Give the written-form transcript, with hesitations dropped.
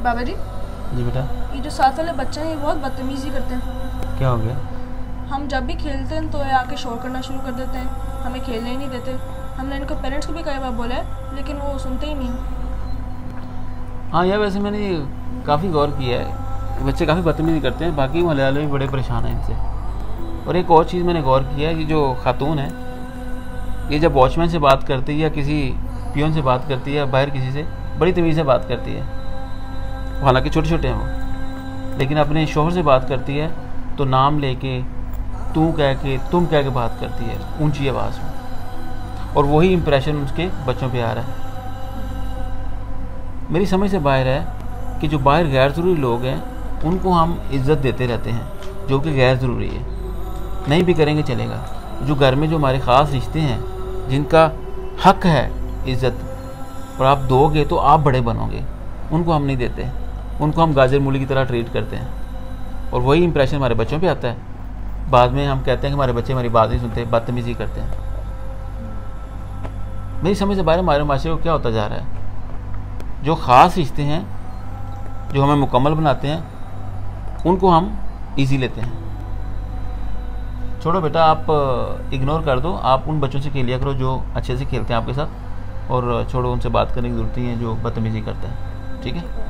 बाबा जी। जी बेटा। ये जो साथ वाले बच्चे हैं ये बहुत बदतमीजी करते हैं। क्या हो गया? हम जब भी खेलते हैं तो ये आके शोर करना शुरू कर देते हैं, हमें खेलने ही नहीं देते। हमने इनको पेरेंट्स को भी कई बार बोला है लेकिन वो सुनते ही नहीं। हाँ यार, वैसे मैंने काफ़ी गौर किया है, बच्चे काफ़ी बदतमीजी करते हैं, बाकी मोहल्ले वाले भी बड़े परेशान हैं इनसे। और एक और चीज़ मैंने गौर किया है कि जो खातून है ये जब वॉचमैन से बात करती है या किसी पियोन से बात करती है या बाहर किसी से, बड़ी तमीज़ से बात करती है। हालांकि छोटे छोटे हैं वो, लेकिन अपने शोहर से बात करती है तो नाम लेके, तू कह के, तुम कह के बात करती है ऊंची आवाज़ में, और वही इम्प्रेशन उसके बच्चों पे आ रहा है। मेरी समझ से बाहर है कि जो बाहर गैर ज़रूरी लोग हैं उनको हम इज़्ज़त देते रहते हैं, जो कि गैर ज़रूरी है। नहीं भी करेंगे चलेगा। जो घर में जो हमारे ख़ास रिश्ते हैं, जिनका हक है इज़्ज़त, और आप दोगे तो आप बड़े बनोगे, उनको हम नहीं देते। उनको हम गाजर मूली की तरह ट्रीट करते हैं, और वही इंप्रेशन हमारे बच्चों पे आता है। बाद में हम कहते हैं कि हमारे बच्चे हमारी बात नहीं सुनते, बदतमीज़ी करते हैं। मेरी समझ से बाहर हमारे माशरे को क्या होता जा रहा है। जो ख़ास रिश्ते हैं जो हमें मुकम्मल बनाते हैं, उनको हम ईजी लेते हैं। छोड़ो बेटा, आप इग्नोर कर दो। आप उन बच्चों से खेल लिया करो जो अच्छे से खेलते हैं आपके साथ, और छोड़ो, उनसे बात करने की ज़रूरत नहीं है जो बदतमीज़ी करते हैं। ठीक है।